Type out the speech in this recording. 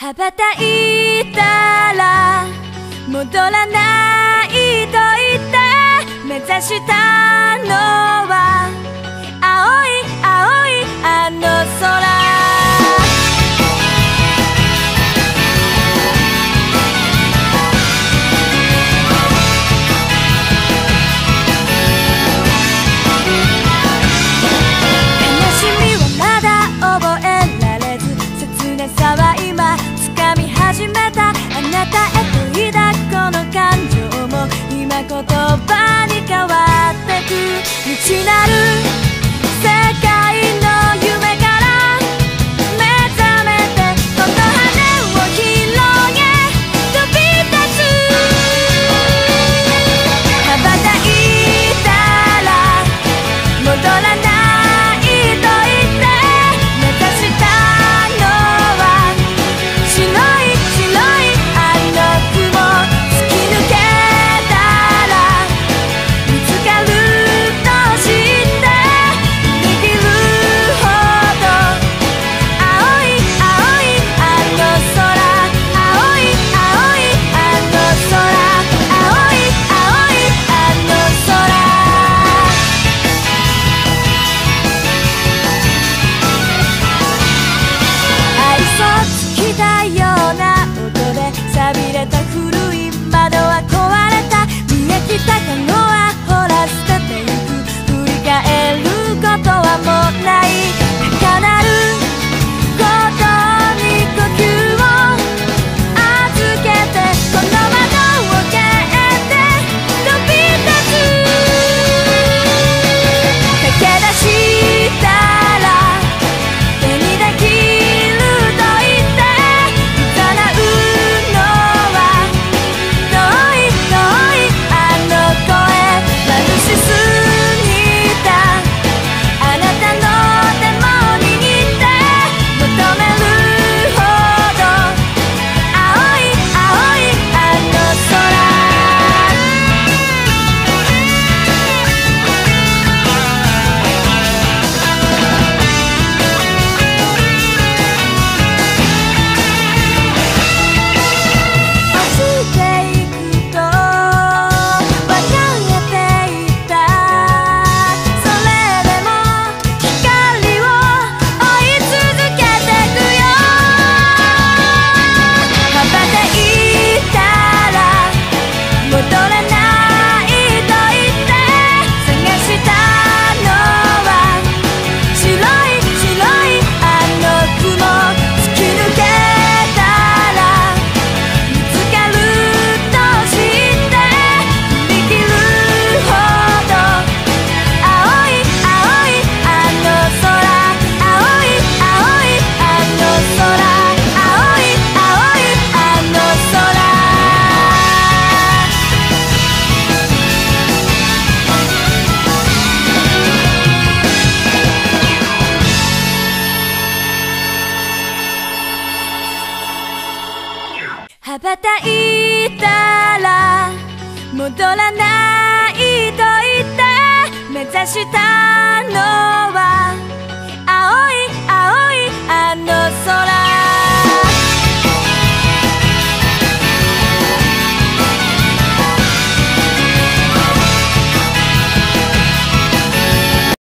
羽ばたいたら戻らないと言って目指したのは青い青いあの空。始めたあなたへと抱くこの感情も今言葉に変わってく未知なる世界の夢から目覚めてこの羽を広げ飛び立つ。羽ばたいたら戻らないと言って目指したのは白い錆びれた古い窓は壊れた見えきたカゴはほら捨ててゆく振り返ることはもうない高鳴ることに呼吸を預けてこの窓を蹴って飛び立つ。駆け出したら手にできると言って誘う羽ばたいたら戻らないと言って目指したの